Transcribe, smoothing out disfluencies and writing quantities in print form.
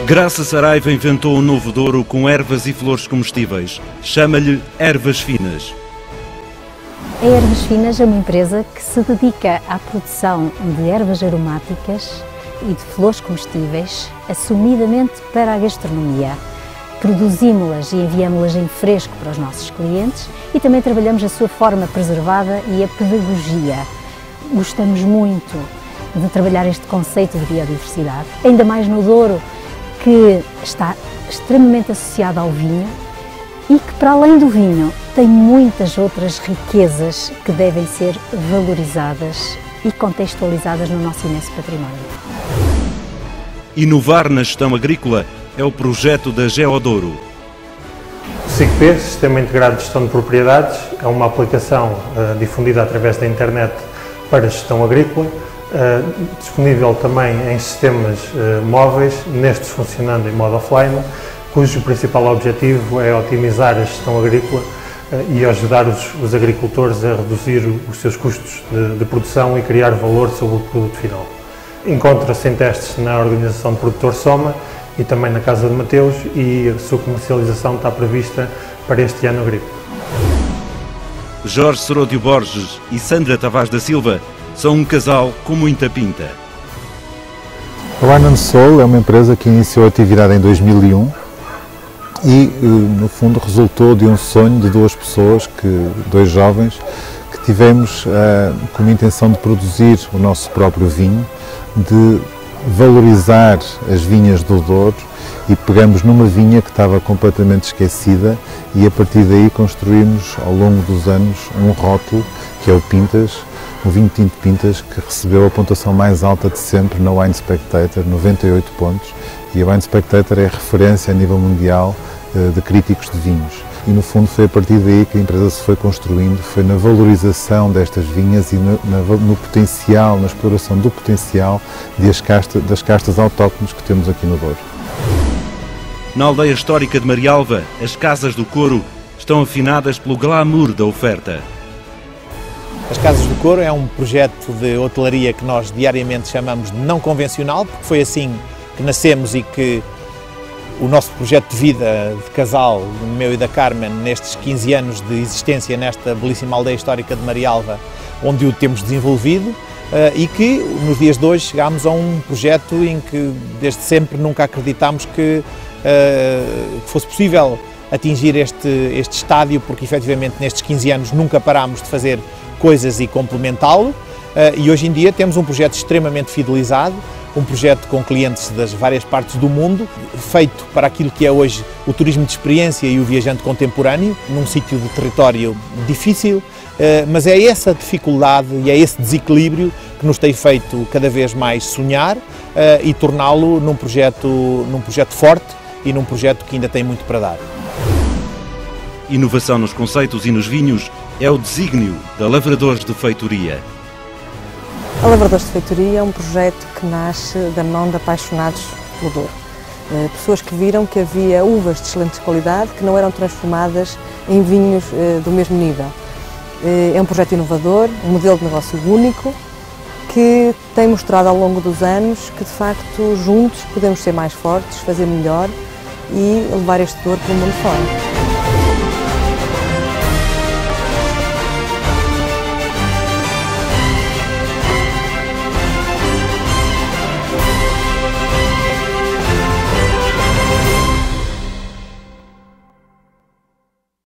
Graça Saraiva inventou um novo Douro com ervas e flores comestíveis. Chama-lhe Ervas Finas. A Ervas Finas é uma empresa que se dedica à produção de ervas aromáticas e de flores comestíveis, assumidamente para a gastronomia. Produzimos-las e enviamos-las em fresco para os nossos clientes e também trabalhamos a sua forma preservada e a pedagogia. Gostamos muito de trabalhar este conceito de biodiversidade, ainda mais no Douro, que está extremamente associado ao vinho e que, para além do vinho, tem muitas outras riquezas que devem ser valorizadas e contextualizadas no nosso imenso património. Inovar na gestão agrícola é o projeto da Geodouro. O SIGP, Sistema Integrado de Gestão de Propriedades, é uma aplicação difundida através da internet para a gestão agrícola, disponível também em sistemas móveis, nestes funcionando em modo offline, cujo principal objetivo é otimizar a gestão agrícola e ajudar os agricultores a reduzir os seus custos de produção e criar valor sobre o produto final. Encontra-se em testes na Organização de Produtor Soma e também na Casa de Mateus, e a sua comercialização está prevista para este ano agrícola. Jorge Seródio Borges e Sandra Tavares da Silva são um casal com muita pinta. A Wine & Soul é uma empresa que iniciou a atividade em 2001 e, no fundo, resultou de um sonho de dois jovens, que tivemos como intenção de produzir o nosso próprio vinho, de valorizar as vinhas do Douro, e pegamos numa vinha que estava completamente esquecida e a partir daí construímos ao longo dos anos um rótulo que é o Pintas, um vinho tinto Pintas, que recebeu a pontuação mais alta de sempre na Wine Spectator, 98 pontos, e a Wine Spectator é a referência a nível mundial de críticos de vinhos. E no fundo foi a partir daí que a empresa se foi construindo, foi na valorização destas vinhas e no potencial, na exploração do potencial das castas autóctones que temos aqui no Douro. Na aldeia histórica de Marialva, as Casas do Couro estão afinadas pelo glamour da oferta. As Casas do Couro é um projeto de hotelaria que nós diariamente chamamos de não convencional, porque foi assim que nascemos e que o nosso projeto de vida de casal, meu e da Carmen, nestes 15 anos de existência nesta belíssima aldeia histórica de Marialva, onde o temos desenvolvido, e que nos dias de hoje chegámos a um projeto em que desde sempre nunca acreditámos que fosse possível atingir este estádio, porque efetivamente nestes 15 anos nunca parámos de fazer coisas e complementá-lo, e hoje em dia temos um projeto extremamente fidelizado, um projeto com clientes das várias partes do mundo, feito para aquilo que é hoje o turismo de experiência e o viajante contemporâneo, num sítio de território difícil, mas é essa dificuldade e é esse desequilíbrio que nos tem feito cada vez mais sonhar e torná-lo num projeto forte e num projeto que ainda tem muito para dar. Inovação nos conceitos e nos vinhos é o desígnio da Lavradores de Feitoria. A Lavradores de Feitoria é um projeto que nasce da mão de apaixonados pelo Douro. Pessoas que viram que havia uvas de excelente qualidade que não eram transformadas em vinhos do mesmo nível. É um projeto inovador, um modelo de negócio único, que tem mostrado ao longo dos anos que, de facto, juntos podemos ser mais fortes, fazer melhor e levar este Douro para o mundo fora.